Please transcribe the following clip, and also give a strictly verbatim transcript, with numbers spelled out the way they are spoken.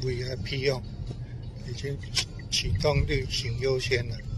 V I P 哦，已经启动旅行优先了。